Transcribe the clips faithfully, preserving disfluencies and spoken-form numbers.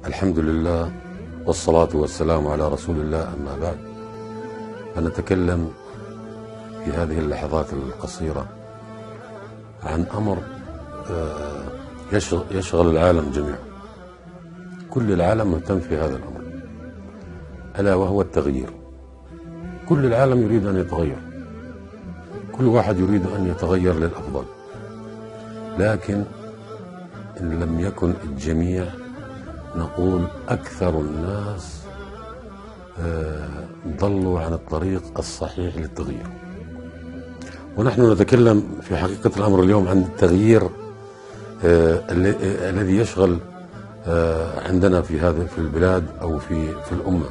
الحمد لله والصلاة والسلام على رسول الله، أما بعد، فنتكلم في هذه اللحظات القصيرة عن أمر يشغل العالم جميعا. كل العالم مهتم في هذا الأمر، ألا وهو التغيير. كل العالم يريد أن يتغير، كل واحد يريد أن يتغير للأفضل، لكن إن لم يكن الجميع نقول أكثر الناس ضلوا عن الطريق الصحيح للتغيير. ونحن نتكلم في حقيقة الأمر اليوم عن التغيير الذي يشغل عندنا في هذا في البلاد أو في في الأمة.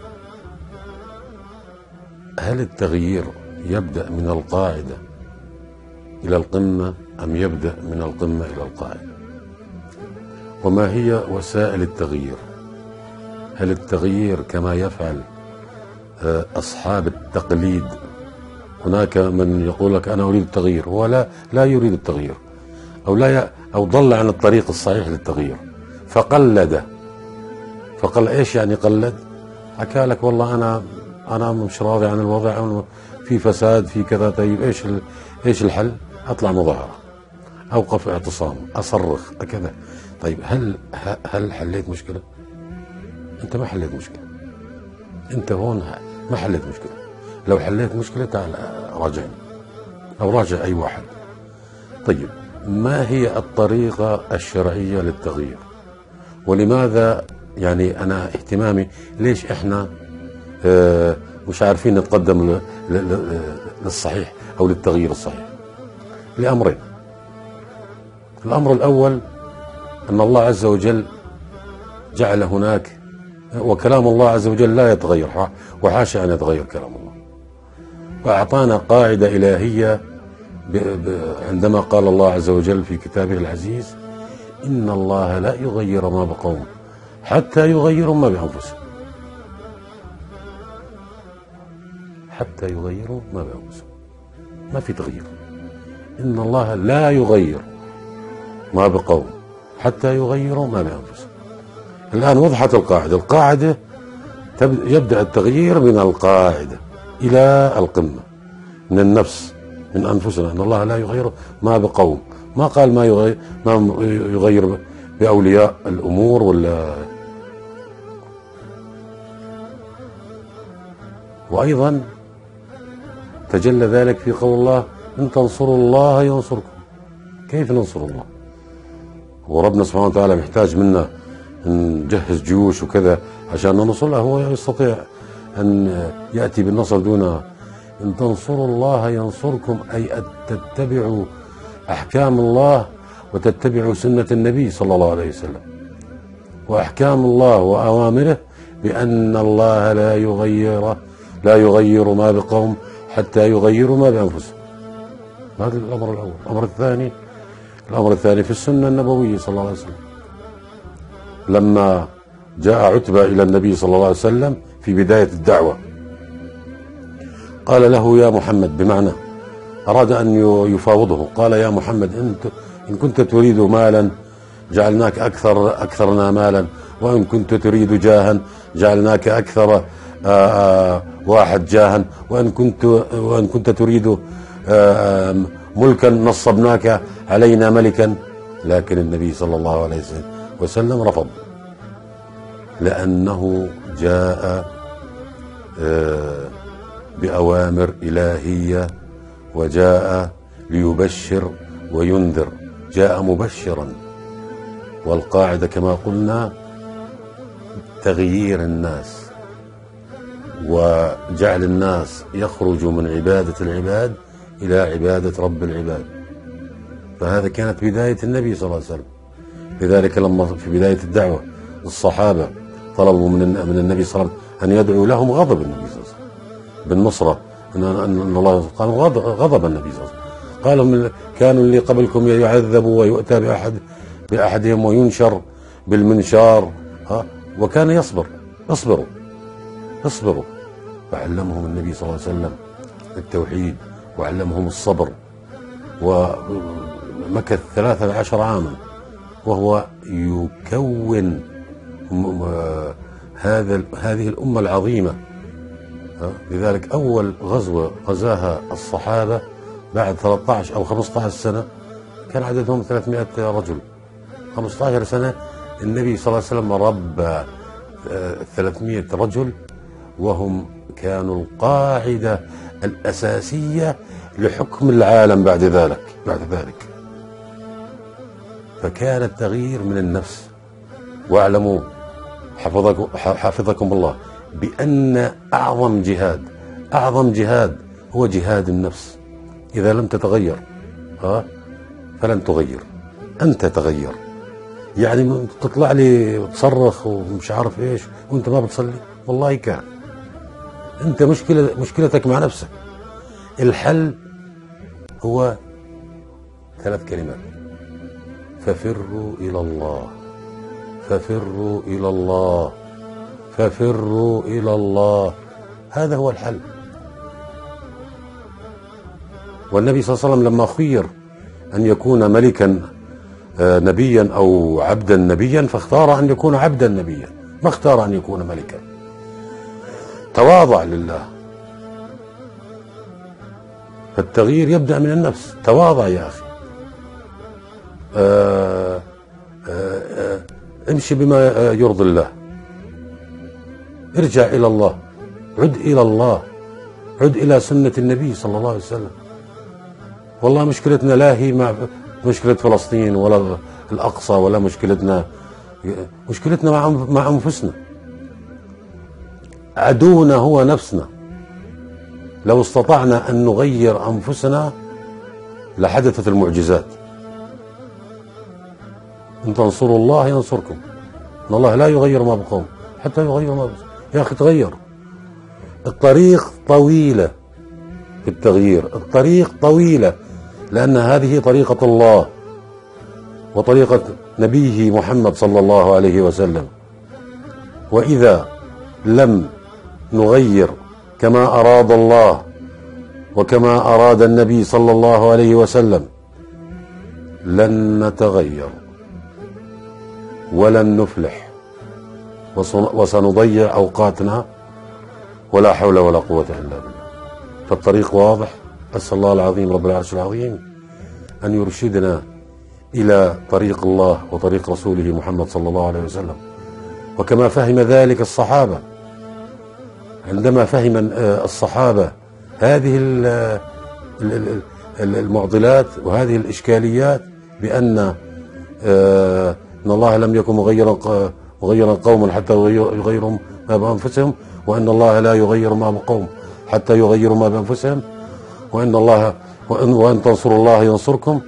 هل التغيير يبدأ من القاعدة إلى القمة أم يبدأ من القمة إلى القاعدة؟ وما هي وسائل التغيير؟ هل التغيير كما يفعل أصحاب التقليد؟ هناك من يقول لك أنا أريد التغيير، هو لا لا يريد التغيير، أو لا ي... أو ضل عن الطريق الصحيح للتغيير فقلد. فقال إيش يعني قلد؟ حكى لك والله أنا أنا مش راضي عن الوضع، في فساد، في كذا. طيب إيش ال... إيش الحل؟ أطلع مظاهرة، أوقف اعتصام، أصرخ كذا. طيب هل هل حليت مشكلة؟ أنت ما حليت مشكلة. أنت هون ما حليت مشكلة. لو حليت مشكلة تعال راجعني أو راجع أي واحد. طيب ما هي الطريقة الشرعية للتغيير؟ ولماذا يعني أنا اهتمامي ليش إحنا اه مش عارفين نتقدم للصحيح أو للتغيير الصحيح؟ لأمرين. الأمر الأول أن الله عز وجل جعل هناك، وكلام الله عز وجل لا يتغير، وحاشا أن يتغير كلام الله، وأعطانا قاعدة إلهية عندما قال الله عز وجل في كتابه العزيز: إن الله لا يغير ما بقوم حتى يغيروا ما بأنفسهم. حتى يغيروا ما بأنفسهم، ما في تغيير. إن الله لا يغير ما بقوم حتى يغيروا ما بأنفسهم. الآن وضحت القاعدة. القاعدة يبدأ التغيير من القاعدة إلى القمة، من النفس، من أنفسنا. أن الله لا يغير ما بقوم، ما قال ما يغير ما يغير بأولياء الأمور ولا. وأيضا تجلى ذلك في قول الله: إن تنصروا الله ينصركم. كيف ننصر الله؟ وربنا سبحانه وتعالى محتاج منا نجهز جيوش وكذا عشان ننصر له؟ هو يستطيع أن يأتي بالنصر دون. إن تنصروا الله ينصركم، أي أن تتبعوا أحكام الله وتتبعوا سنة النبي صلى الله عليه وسلم وأحكام الله وأوامره، بأن الله لا يغير لا يغير ما بقوم حتى يغيروا ما بأنفسهم. هذا الأمر الأول. الأمر الثاني الأمر الثاني في السنة النبوية صلى الله عليه وسلم. لما جاء عتبة إلى النبي صلى الله عليه وسلم في بداية الدعوة، قال له: يا محمد، بمعنى أراد أن يفاوضه. قال: يا محمد، أنت إن كنت تريد مالا جعلناك أكثر أكثرنا مالا، وإن كنت تريد جاها جعلناك أكثر آآ واحد جاها، وإن كنت وإن كنت تريد ملكا نصبناك علينا ملكا. لكن النبي صلى الله عليه وسلم رفض، لأنه جاء بأوامر إلهية، وجاء ليبشر وينذر، جاء مبشرا. والقاعدة كما قلنا تغيير الناس، وجعل الناس يخرجوا من عبادة العباد إلى عبادة رب العباد. فهذا كانت بداية النبي صلى الله عليه وسلم. لذلك لما في بداية الدعوة الصحابة طلبوا من من النبي صلى الله عليه وسلم أن يدعو لهم، غضب النبي صلى الله عليه وسلم بالنصرة، أن الله قال غضب النبي صلى الله عليه وسلم. قالوا: كانوا اللي قبلكم يعذبوا ويؤتى بأحد بأحدهم وينشر بالمنشار، ها وكان يصبر. اصبروا اصبروا. وعلمهم النبي صلى الله عليه وسلم التوحيد، وعلمهم الصبر، ومكث ثلاثة عشر عاما وهو يكون هذا هذه الأمة العظيمة. لذلك أول غزوة غزاها الصحابة بعد ثلاثة عشر أو خمسة عشر سنة كان عددهم ثلاثمائة رجل. خمسة عشر سنة النبي صلى الله عليه وسلم ربى ثلاثمائة رجل، وهم كانوا القاعدة الأساسية لحكم العالم بعد ذلك بعد ذلك فكان التغيير من النفس. واعلموا حفظكم, حفظكم الله بأن أعظم جهاد أعظم جهاد هو جهاد النفس. إذا لم تتغير ها فلن تغير. أنت تغير، يعني تطلع لي وتصرخ ومش عارف إيش وأنت ما بتصلي، والله كان أنت مشكلة مشكلتك مع نفسك. الحل هو ثلاث كلمات: ففروا إلى الله، ففروا إلى الله، ففروا إلى الله. هذا هو الحل. والنبي صلى الله عليه وسلم لما خير أن يكون ملكا نبيا أو عبدا نبيا فاختار أن يكون عبدا نبيا، ما اختار أن يكون ملكا. تواضع لله. فالتغيير يبدأ من النفس. تواضع يا أخي. آآ آآ امشي بما يرضي الله. ارجع إلى الله، عد إلى الله، عد إلى سنة النبي صلى الله عليه وسلم. والله مشكلتنا لا هي مع مشكلة فلسطين ولا الأقصى، ولا مشكلتنا مشكلتنا مع مع أنفسنا. عدونا هو نفسنا. لو استطعنا أن نغير أنفسنا لحدثت المعجزات. إن تنصروا الله ينصركم، إن الله لا يغير ما بقوم حتى يغيروا ما بقوم. يا أخي تغير. الطريق طويلة في التغيير، الطريق طويلة، لأن هذه طريقة الله وطريقة نبيه محمد صلى الله عليه وسلم. وإذا لم نغير كما أراد الله وكما أراد النبي صلى الله عليه وسلم لن نتغير ولن نفلح، وسنضيع أوقاتنا ولا حول ولا قوة إلا بالله. فالطريق واضح. أسأل الله العظيم رب العرش العظيم أن يرشدنا إلى طريق الله وطريق رسوله محمد صلى الله عليه وسلم، وكما فهم ذلك الصحابة. عندما فهم الصحابة هذه المعضلات وهذه الإشكاليات بأن إن الله لم يكن مغيرا مغيرا قوما حتى يغيروا ما بأنفسهم، وأن الله لا يغير ما بقوم حتى يغيروا ما بأنفسهم، وأن الله وأن, وأن تنصروا الله ينصركم.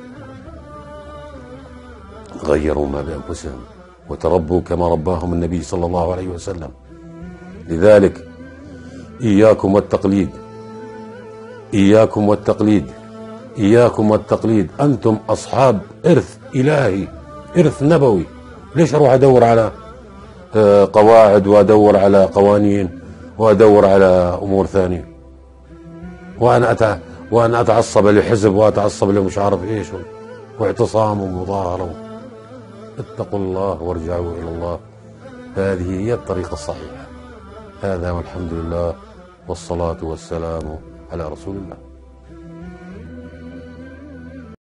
غيروا ما بأنفسهم وتربوا كما رباهم النبي صلى الله عليه وسلم. لذلك إياكم والتقليد، إياكم والتقليد، إياكم والتقليد. أنتم أصحاب إرث إلهي، إرث نبوي. ليش أروح أدور على قواعد وأدور على قوانين وأدور على أمور ثانية، وأنا أتع... وأنا أتعصب لحزب وأتعصب لمش عارف إيش واعتصام ومظاهرة. اتقوا الله وارجعوا إلى الله. هذه هي الطريقة الصحيحة. هذا والحمد لله والصلاة والسلام على رسول الله.